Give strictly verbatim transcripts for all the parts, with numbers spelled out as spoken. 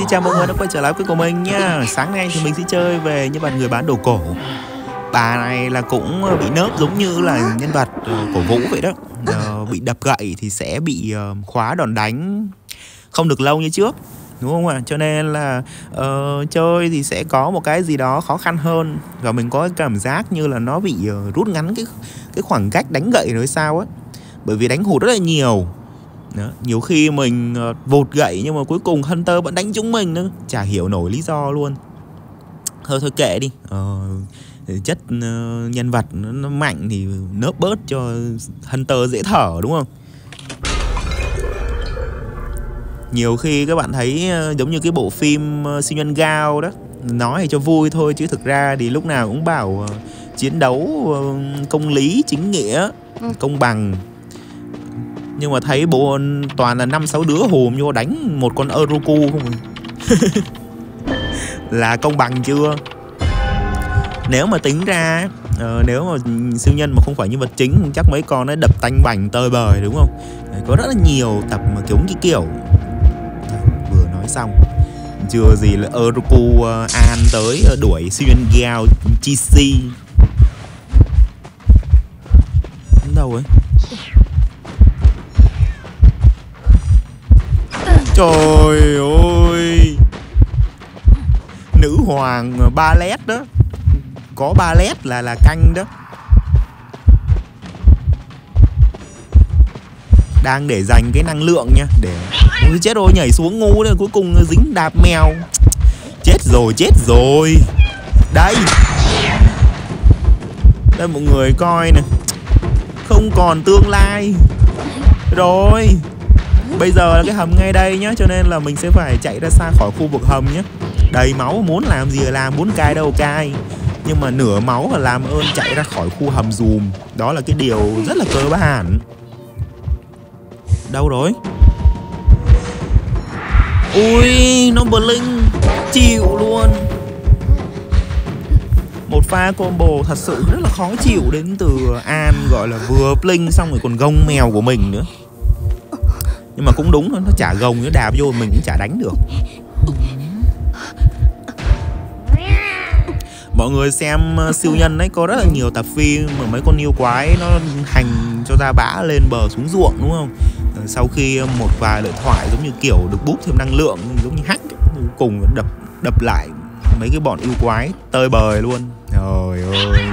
Xin chào mọi người đã quay trở lại với của mình nha. Sáng nay thì mình sẽ chơi về nhân vật người bán đồ cổ. Bà này là cũng bị nớp giống như là nhân vật uh, cổ Vũ vậy đó. Uh, bị đập gậy thì sẽ bị uh, khóa đòn đánh không được lâu như trước, đúng không ạ? À? Cho nên là uh, chơi thì sẽ có một cái gì đó khó khăn hơn. Và mình có cái cảm giác như là nó bị uh, rút ngắn cái cái khoảng cách đánh gậy rồi sao á. Bởi vì đánh hụt rất là nhiều. Đó. Nhiều khi mình uh, vụt gậy nhưng mà cuối cùng Hunter vẫn đánh trúng mình nữa. Chả hiểu nổi lý do luôn. Thôi thôi kệ đi. uh, Chất uh, nhân vật nó, nó mạnh thì nớp bớt cho Hunter dễ thở, đúng không? Nhiều khi các bạn thấy uh, giống như cái bộ phim uh, Siêu nhân Gao đó, nói thì cho vui thôi chứ thực ra thì lúc nào cũng bảo uh, chiến đấu uh, công lý, chính nghĩa, công bằng. Nhưng mà thấy bộ toàn là năm sáu đứa hùm vô đánh một con Oroku không. Là công bằng chưa? Nếu mà tính ra uh, nếu mà siêu nhân mà không phải nhân vật chính, chắc mấy con nó đập tanh bành tơi bời, đúng không? Có rất là nhiều tập mà kiểu cái kiểu vừa nói xong chưa gì là Oroku uh, An tới uh, đuổi siêu nhân Gao Chi Si đến đâu ấy. Trời ơi, nữ hoàng ba lét đó, có ba lét là là canh đó. Đang để dành cái năng lượng nha, để ôi chết rồi, nhảy xuống ngu đấy, cuối cùng dính đạp mèo. Chết rồi, chết rồi. Đây, đây mọi người coi nè, không còn tương lai rồi. Bây giờ là cái hầm ngay đây nhá, cho nên là mình sẽ phải chạy ra xa khỏi khu vực hầm nhé. Đầy máu muốn làm gì là làm, muốn cai đâu cai. Nhưng mà nửa máu là làm ơn chạy ra khỏi khu hầm dùm. Đó là cái điều rất là cơ bản. Đâu rồi? Ui, nó blink chịu luôn. Một pha combo thật sự rất là khó chịu đến từ An, gọi là vừa blink xong rồi còn gông mèo của mình nữa. Nhưng mà cũng đúng, nó chả gồng, nó đạp vô mình cũng chả đánh được. Mọi người xem siêu nhân ấy, có rất là nhiều tập phim mà mấy con yêu quái nó hành cho ra bã lên bờ xuống ruộng, đúng không? Sau khi một vài lời thoại giống như kiểu được boost thêm năng lượng, giống như hack, cùng đập đập lại mấy cái bọn yêu quái tơi bời luôn. Trời ơi.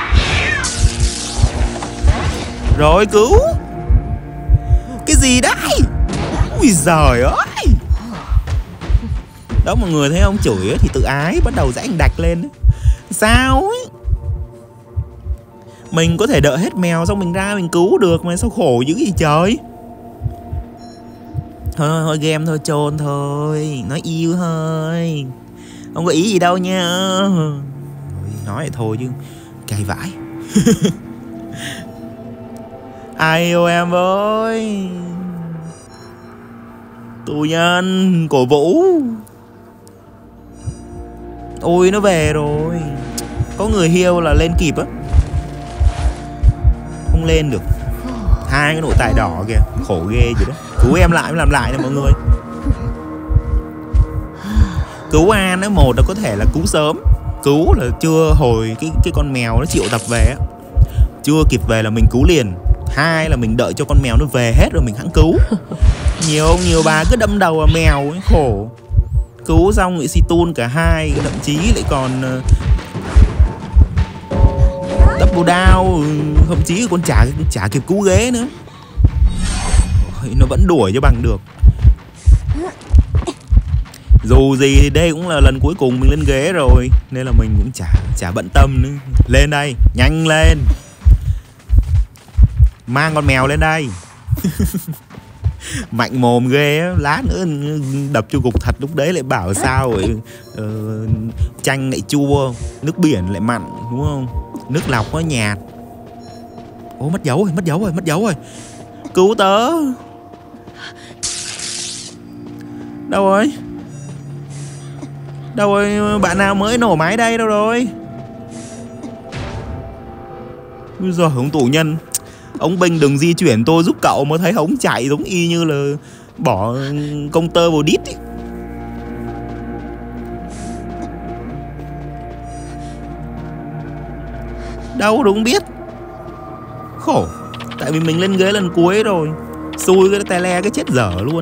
Rồi, cứu. Cái gì đấy? Ui giời ơi. Đó mọi người thấy ông chửi ấy, thì tự ái bắt đầu dãy đạch lên ấy. Sao ấy? Mình có thể đợi hết mèo xong mình ra mình cứu được mà, sao khổ dữ gì trời. Thôi thôi game thôi, chôn thôi, nói yêu thôi, không có ý gì đâu nha. Nói vậy thôi chứ cay vãi. Ai yêu em với tù nhân cổ Vũ. Ôi nó về rồi. Có người heal là lên kịp á, không lên được. Hai cái nội tài đỏ kìa, khổ ghê vậy đó. Cứu em lại mới làm lại nè mọi người. Cứu An ấy, một là có thể là cứu sớm, cứu là chưa hồi cái cái con mèo nó triệu tập về á, chưa kịp về là mình cứu liền. Hai là mình đợi cho con mèo nó về hết rồi mình hẵng cứu. Nhiều ông nhiều bà cứ đâm đầu vào mèo ấy, khổ. Cứu xong bị si tun cả hai, thậm chí lại còn uh, double down, thậm chí còn chả chả kịp cứu ghế nữa. Nó vẫn đuổi cho bằng được. Dù gì thì đây cũng là lần cuối cùng mình lên ghế rồi, nên là mình cũng chả chả bận tâm nữa. Lên đây, nhanh lên. Mang con mèo lên đây. Mạnh mồm ghê á, lát nữa đập cho gục thật, lúc đấy lại bảo sao rồi. uh, Chanh lại chua, nước biển lại mặn, đúng không? Nước lọc nó nhạt. Ố mất dấu rồi, mất dấu rồi, mất dấu rồi. Cứu tớ. Đâu rồi? Đâu rồi, bạn nào mới nổ máy đây, đâu rồi? Bây giờ ông tù nhân, ông binh đừng di chuyển tôi giúp cậu, mà thấy ông chạy giống y như là bỏ công tơ vào đít ý. Đâu đúng biết. Khổ. Tại vì mình lên ghế lần cuối rồi. Xui cái tele cái chết dở luôn.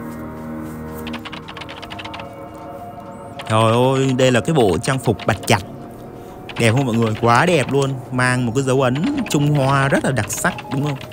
Trời ơi, đây là cái bộ trang phục bạch chặt. Đẹp không mọi người? Quá đẹp luôn. Mang một cái dấu ấn Trung Hoa rất là đặc sắc đúng không?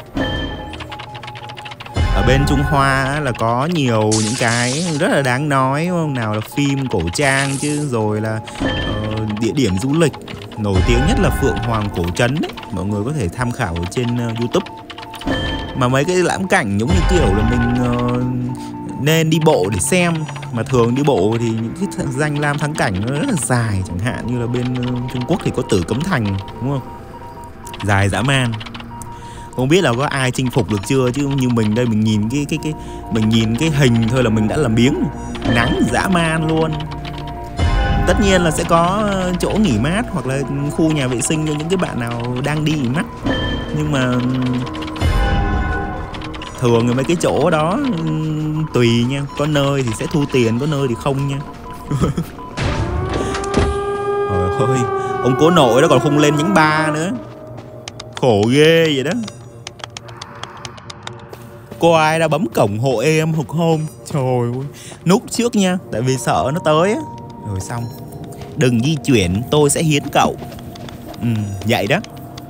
Ở bên Trung Hoa là có nhiều những cái rất là đáng nói đúng không? Nào là phim cổ trang chứ, rồi là uh, địa điểm du lịch. Nổi tiếng nhất là Phượng Hoàng Cổ Trấn ấy. Mọi người có thể tham khảo ở trên uh, YouTube. Mà mấy cái lãng cảnh giống như kiểu là mình uh, nên đi bộ để xem. Mà thường đi bộ thì những cái danh lam thắng cảnh nó rất là dài. Chẳng hạn như là bên uh, Trung Quốc thì có Tử Cấm Thành đúng không? Dài dã man. Không biết là có ai chinh phục được chưa, chứ như mình đây mình nhìn cái cái cái mình nhìn cái hình thôi là mình đã làm biếng. Nắng dã man luôn. Tất nhiên là sẽ có chỗ nghỉ mát hoặc là khu nhà vệ sinh cho những cái bạn nào đang đi nghỉ mát. Nhưng mà thường thì mấy cái chỗ đó tùy nha, có nơi thì sẽ thu tiền, có nơi thì không nha. Trời ơi, ông cố nội đó còn không lên nhánh ba nữa. Khổ ghê vậy đó. Cô ai đã bấm cổng hộ em hoặc không? Trời ơi, núp trước nha, tại vì sợ nó tới á. Rồi xong. Đừng di chuyển, tôi sẽ hiến cậu. Ừ, vậy đó.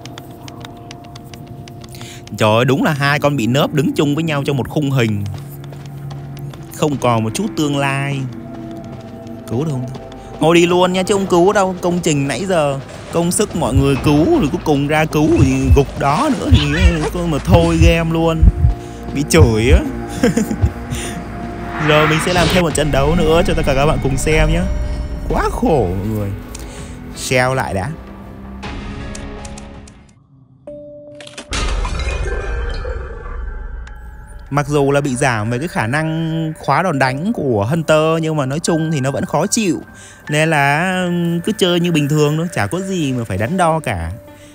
Trời ơi, đúng là hai con bị nớp đứng chung với nhau trong một khung hình. Không còn một chút tương lai. Cứu được không? Thôi đi luôn nha, chứ không cứu đâu. Công trình nãy giờ công sức mọi người cứu, rồi cuối cùng ra cứu thì gục đó nữa thì mà thôi game luôn. Bị chửi á. Giờ mình sẽ làm thêm một trận đấu nữa cho tất cả các bạn cùng xem nhé. Quá khổ mọi người. Share lại đã. Mặc dù là bị giảm về cái khả năng khóa đòn đánh của Hunter, nhưng mà nói chung thì nó vẫn khó chịu. Nên là cứ chơi như bình thường thôi, chả có gì mà phải đắn đo cả.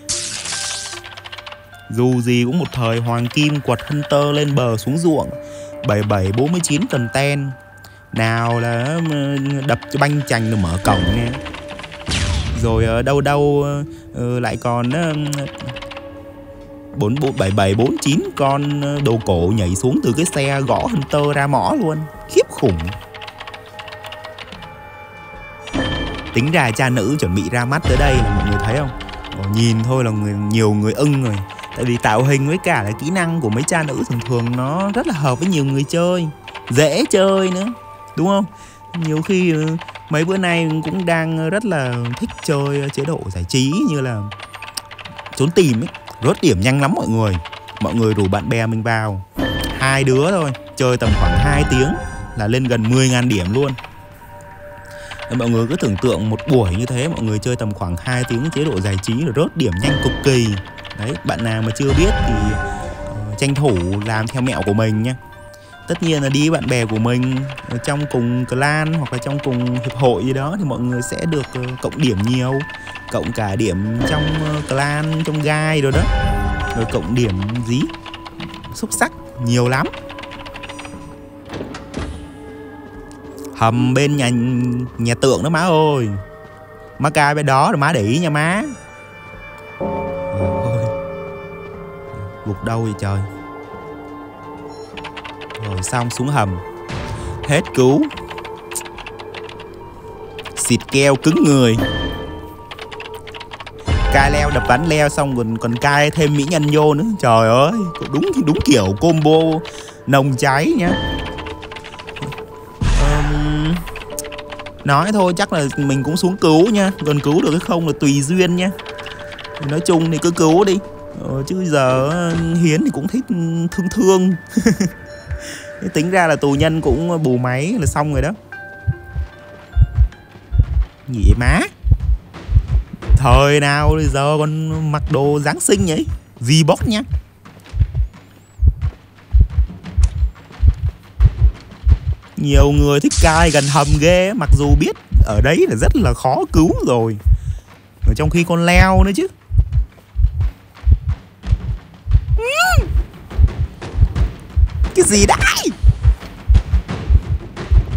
Dù gì cũng một thời hoàng kim quật Hunter lên bờ xuống ruộng. bảy bảy bốn mươi chín cần ten. Nào là đập cho banh chành rồi mở cổng nghe. Rồi đâu đâu lại còn bốn bảy bảy bốn chín con đồ cổ nhảy xuống từ cái xe gõ Hunter ra mỏ luôn. Khiếp khủng. Tính ra cha nữ chuẩn bị ra mắt tới đây là mọi người thấy không? Nhìn thôi là người, nhiều người ưng rồi. Tại vì tạo hình với cả là kỹ năng của mấy cha nữ thường thường nó rất là hợp với nhiều người chơi. Dễ chơi nữa, đúng không? Nhiều khi mấy bữa nay cũng đang rất là thích chơi chế độ giải trí như là trốn tìm ấy. Rớt điểm nhanh lắm mọi người. Mọi người rủ bạn bè mình vào. Hai đứa thôi, chơi tầm khoảng hai tiếng là lên gần mười nghìn điểm luôn. Nên mọi người cứ tưởng tượng một buổi như thế, mọi người chơi tầm khoảng hai tiếng chế độ giải trí rồi rớt điểm nhanh cực kỳ. Đấy, bạn nào mà chưa biết thì uh, tranh thủ làm theo mẹo của mình nha. Tất nhiên là đi với bạn bè của mình ở trong cùng clan hoặc là trong cùng hiệp hội gì đó thì mọi người sẽ được uh, cộng điểm nhiều. Cộng cả điểm trong uh, clan, trong gai rồi đó. Rồi cộng điểm gì? Xúc sắc, nhiều lắm. Hầm bên nhà nhà tượng đó má ơi. Má cai bên đó rồi má để ý nha má. Ôi. Gục đâu vậy trời. Rồi xong xuống hầm. Hết cứu. Xịt keo cứng người. Cai leo đập bắn leo xong còn còn cai thêm mỹ nhân vô nữa. Trời ơi, đúng đúng kiểu combo nồng cháy nhá. Um, nói thôi chắc là mình cũng xuống cứu nha. Còn cứu được hay không là tùy duyên nha. Nói chung thì cứ cứu đi. Ờ, chứ giờ Hiến thì cũng thích thương thương. Tính ra là tù nhân cũng bù máy là xong rồi đó. Gì vậy má? Thời nào giờ còn mặc đồ Giáng sinh vậy? V-Box nhá. Nhiều người thích cai gần hầm ghê. Mặc dù biết ở đấy là rất là khó cứu rồi. Ở trong khi con leo nữa chứ. Cái gì đấy?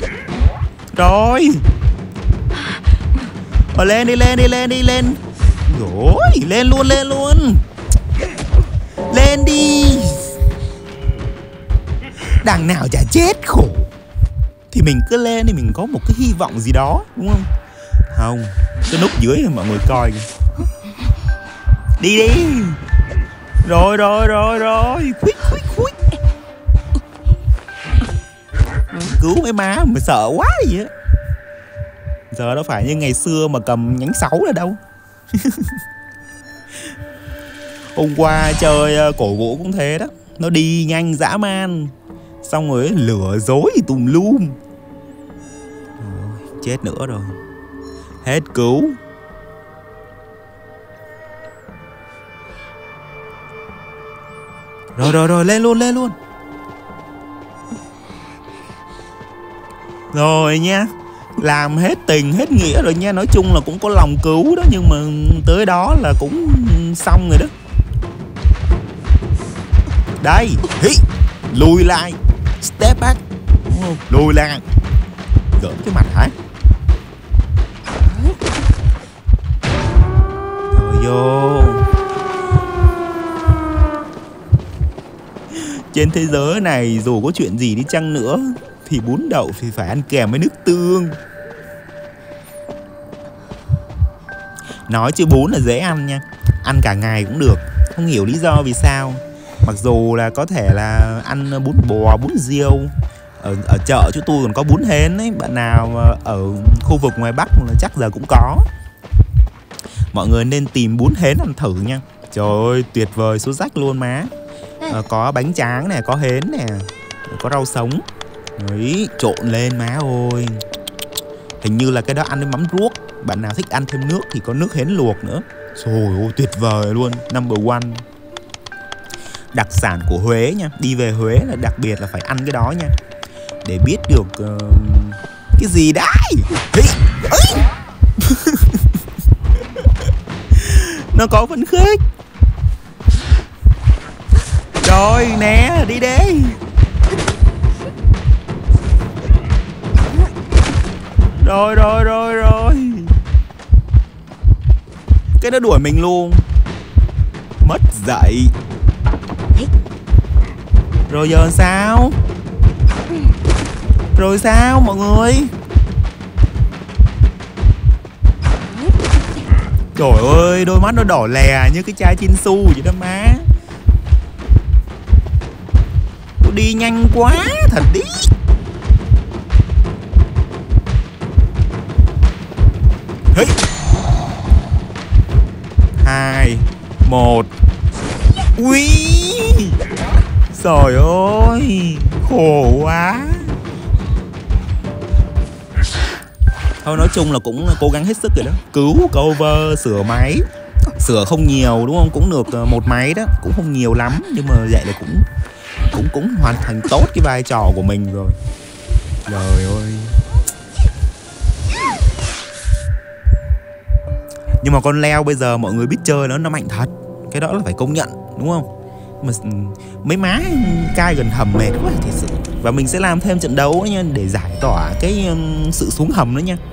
Rồi. Ờ, lên đi, lên đi, lên đi, lên. Rồi, lên luôn, lên luôn. Lên đi. Đằng nào chả chết khổ. Thì mình cứ lên thì mình có một cái hy vọng gì đó, đúng không? Không, cái nút dưới mọi người coi kìa. Đi đi. Rồi rồi rồi rồi. Khuých khuých khuých. Cứu mấy má mà sợ quá gì á. Giờ đâu phải như ngày xưa mà cầm nhánh sáu là đâu. Hôm qua chơi cổ gỗ cũng thế đó. Nó đi nhanh dã man. Xong rồi lửa dối tùm lum. Chết nữa rồi. Hết cứu. Rồi rồi rồi, lên luôn, lên luôn. Rồi nha. Làm hết tình hết nghĩa rồi nha. Nói chung là cũng có lòng cứu đó. Nhưng mà tới đó là cũng xong rồi đó. Đây. Hí. Lùi lại. Step back. Lùi lại. Gỡm cái mặt hả? Rồi vô. Trên thế giới này dù có chuyện gì đi chăng nữa thì bún đậu thì phải ăn kèm với nước tương. Nói chứ bún là dễ ăn nha. Ăn cả ngày cũng được. Không hiểu lý do vì sao. Mặc dù là có thể là ăn bún bò, bún riêu. Ở, ở chợ chỗ tôi còn có bún hến ấy. Bạn nào ở khu vực ngoài Bắc là chắc giờ cũng có. Mọi người nên tìm bún hến ăn thử nha. Trời ơi, tuyệt vời số rách luôn má. À, có bánh tráng nè, có hến nè, có rau sống. Đấy, trộn lên má ơi. Hình như là cái đó ăn với mắm ruốc. Bạn nào thích ăn thêm nước thì có nước hến luộc nữa. Trời ơi, tuyệt vời luôn. Number one. Đặc sản của Huế nha. Đi về Huế là đặc biệt là phải ăn cái đó nha. Để biết được uh, cái gì đấy. Nó có phấn khích. Rồi nè, đi đi. Rồi rồi rồi rồi. Cái nó đuổi mình luôn. Mất dậy. Rồi giờ sao? Rồi sao mọi người? Trời ơi, đôi mắt nó đỏ lè như cái chai Chinsu vậy đó má. Tôi đi nhanh quá, thật đi. Hey. Hai, một. Ui. Trời ơi, khổ quá. Thôi nói chung là cũng cố gắng hết sức rồi đó. Cứu cover, sửa máy. Sửa không nhiều đúng không? Cũng được một máy đó. Cũng không nhiều lắm. Nhưng mà vậy là cũng Cũng cũng hoàn thành tốt cái vai trò của mình rồi. Trời ơi. Nhưng mà con leo bây giờ mọi người biết chơi nó nó mạnh thật. Cái đó là phải công nhận đúng không? Mà mấy má cai gần hầm mệt quá thì sự. Và mình sẽ làm thêm trận đấu nha, để giải tỏa cái um, sự xuống hầm nữa nha.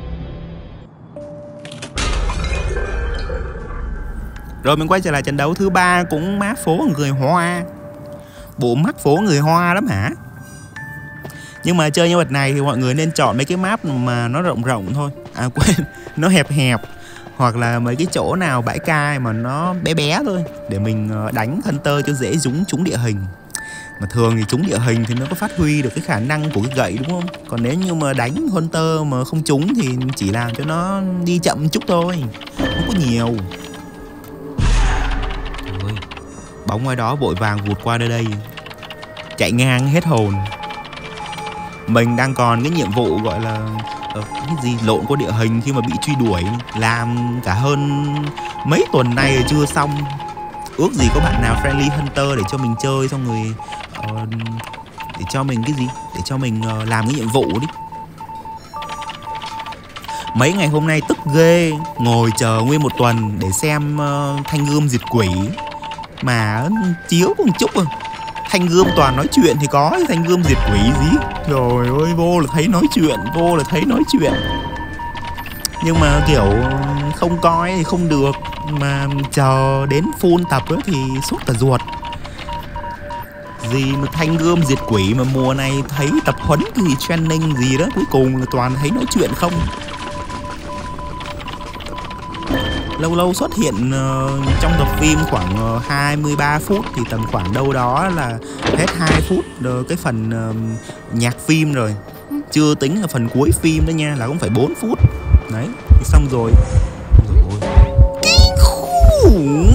Rồi mình quay trở lại trận đấu thứ ba, cũng map phố người Hoa. Bộ map phố người Hoa lắm hả? Nhưng mà chơi nhân vật này thì mọi người nên chọn mấy cái map mà nó rộng rộng thôi. À quên, nó hẹp hẹp. Hoặc là mấy cái chỗ nào bãi cai mà nó bé bé thôi, để mình đánh Hunter cho dễ dũng trúng địa hình. Mà thường thì trúng địa hình thì nó có phát huy được cái khả năng của cái gậy đúng không? Còn nếu như mà đánh Hunter mà không trúng thì chỉ làm cho nó đi chậm chút thôi. Không có nhiều. Ôi, bóng ngoài đó vội vàng vụt qua nơi đây. Chạy ngang hết hồn. Mình đang còn cái nhiệm vụ gọi là ờ, cái gì lộn qua địa hình khi mà bị truy đuổi. Làm cả hơn mấy tuần nay rồi chưa xong. Ước gì có bạn nào friendly Hunter để cho mình chơi. Xong rồi uh, để cho mình cái gì Để cho mình uh, làm cái nhiệm vụ đi. Mấy ngày hôm nay tức ghê. Ngồi chờ nguyên một tuần để xem uh, thanh gươm diệt quỷ. Mà chiếu có một chút à. Thanh gươm toàn nói chuyện thì có, thanh gươm diệt quỷ gì. Trời ơi, vô là thấy nói chuyện, vô là thấy nói chuyện. Nhưng mà kiểu không coi thì không được. Mà chờ đến full tập ấy thì suốt cả ruột. Gì mà thanh gươm diệt quỷ mà mùa này thấy tập huấn cái gì training gì đó, cuối cùng là toàn thấy nói chuyện không. Lâu lâu xuất hiện uh, trong tập phim khoảng uh, hai mươi ba phút thì tầm khoảng đâu đó là hết hai phút uh, cái phần uh, nhạc phim rồi. Chưa tính là phần cuối phim đó nha, là cũng phải bốn phút. Đấy, thì xong rồi. Rồi. Kinh khủng.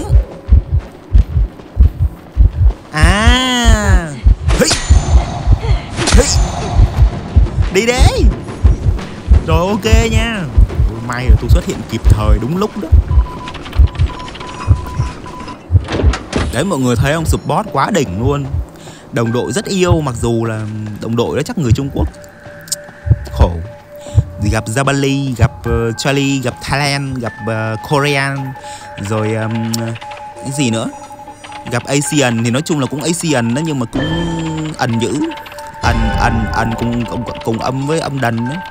À. Hey. Hey. Đi đấy. Rồi ok nha. May là tôi xuất hiện kịp thời đúng lúc đó. Đấy mọi người thấy không, support quá đỉnh luôn. Đồng đội rất yêu, mặc dù là đồng đội đó chắc người Trung Quốc. Khổ. Gặp Jabali, gặp uh, Charlie, gặp Thailand, gặp uh, Korean, rồi um, cái gì nữa, gặp Asian thì nói chung là cũng Asian đó, nhưng mà cũng ẩn dữ, ẩn ẩn ẩn cùng, cùng cùng âm với âm đần đó.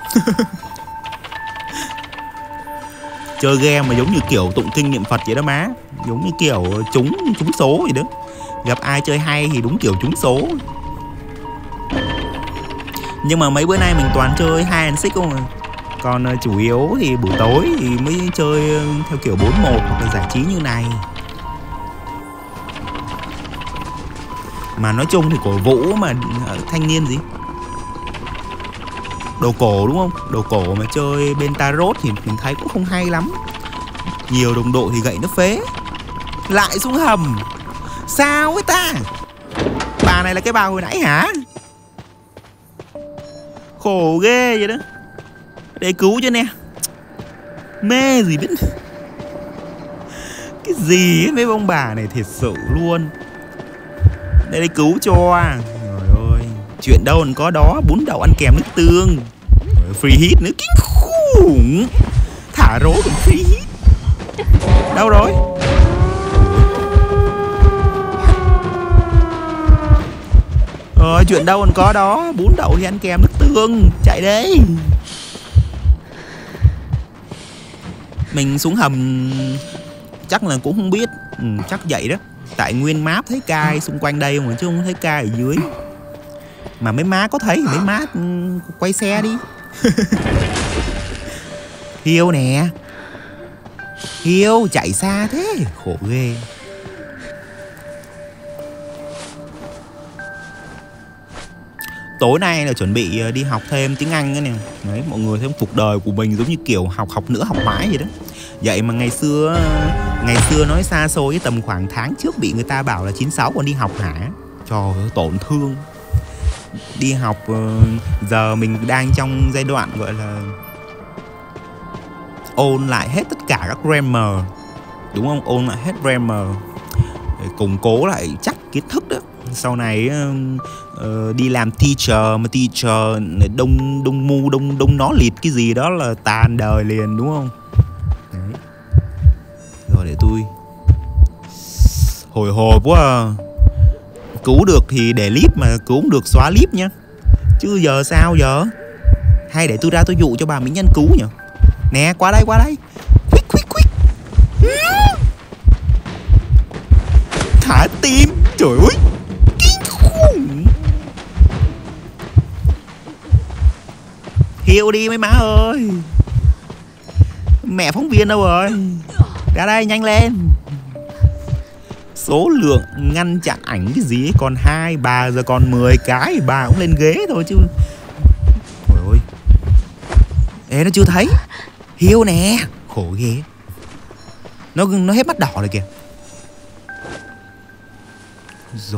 Chơi game mà giống như kiểu tụng kinh niệm Phật vậy đó má, giống như kiểu trúng trúng số vậy đó. Gặp ai chơi hay thì đúng kiểu trúng số. Nhưng mà mấy bữa nay mình toàn chơi hai and six không à. Còn uh, chủ yếu thì buổi tối thì mới chơi uh, theo kiểu bốn một hoặc là giải trí như này. Mà nói chung thì cổ vũ mà uh, thanh niên gì đồ cổ đúng không? Đồ cổ mà chơi bên tarot thì mình thấy cũng không hay lắm. Nhiều đồng đội thì gậy nó phế. Lại xuống hầm. Sao ấy ta? Bà này là cái bà hồi nãy hả? Khổ ghê vậy đó. Để cứu cho nè. Mê gì biết. Cái gì ấy, mấy ông bà này thiệt sự luôn. Để đây cứu cho. Trời ơi, chuyện đâu còn có đó. Bún đậu ăn kèm nước tương. Free hit nữa, kinh khủng. Thả rố còn free hit. Đâu rồi? Rồi chuyện đâu còn có đó. Bún đậu thì ăn kèm nước tương. Chạy đấy. Mình xuống hầm chắc là cũng không biết. Ừ, chắc vậy đó. Tại nguyên map thấy cai xung quanh đây mà chứ không thấy cai ở dưới. Mà mấy má có thấy thì mấy má quay xe đi. Hiêu nè. Hiêu chạy xa thế. Khổ ghê. Tối nay là chuẩn bị đi học thêm tiếng Anh nữa nè. Đấy, mọi người thấy cuộc đời của mình giống như kiểu học học nữa học mãi vậy đó. Vậy mà ngày xưa Ngày xưa nói xa xôi, tầm khoảng tháng trước bị người ta bảo là chín sáu còn đi học hả. Trời ơi, tổn thương. Đi học giờ mình đang trong giai đoạn gọi là ôn lại hết tất cả các grammar, đúng không? Ôn lại hết grammar để củng cố lại chắc kiến thức đó. Sau này uh, đi làm teacher mà teacher đông đông mu đông đông nó liệt cái gì đó là tàn đời liền, đúng không? Đấy. Rồi để tôi hồi hộp quá à. Cứu được thì để clip, mà cứu không được xóa clip nha. Chứ giờ sao giờ? Hay để tôi ra tôi dụ cho bà mỹ nhân cứu nhỉ? Nè, qua đây, qua đây. Quick, quick, quick. Thả tim. Trời ơi, kinh khủng. Hiêu đi mấy má ơi. Mẹ phóng viên đâu rồi? Ra đây, nhanh lên. Số lượng ngăn chặn ảnh cái gì ấy còn hai, bà giờ còn mười cái, bà cũng lên ghế thôi chứ. Trời ơi. Ê, nó chưa thấy. Hiêu nè. Khổ ghê. Nó nó hết mắt đỏ rồi kìa. Rồi.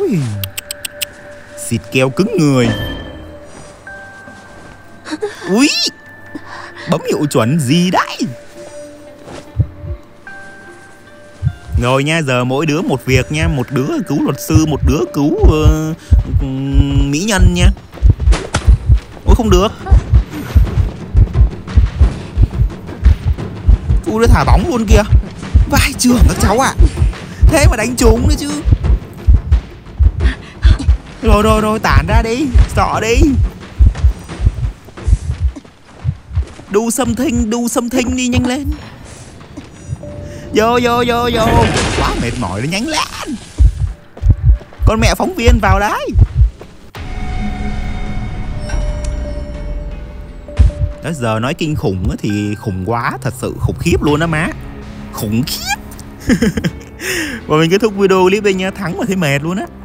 Xịt keo cứng người. Úi. Bấm hiệu chuẩn gì đấy. Rồi nha, giờ mỗi đứa một việc nha. Một đứa cứu luật sư, một đứa cứu uh, mỹ nhân nha. Ôi không được. Ui, nó thả bóng luôn kìa. Vai trưởng các cháu ạ. À. Thế mà đánh trúng nữa chứ. Rồi rồi rồi, tản ra đi. Sợ đi. Do something, do something đi, nhanh lên. Vô vô vô vô. Quá mệt mỏi rồi, nhanh lên. Con mẹ phóng viên vào đấy. Đó, giờ nói kinh khủng thì khủng quá, thật sự khủng khiếp luôn đó má. Khủng khiếp. Và mình kết thúc video clip đây nha. Thắng mà thấy mệt luôn á.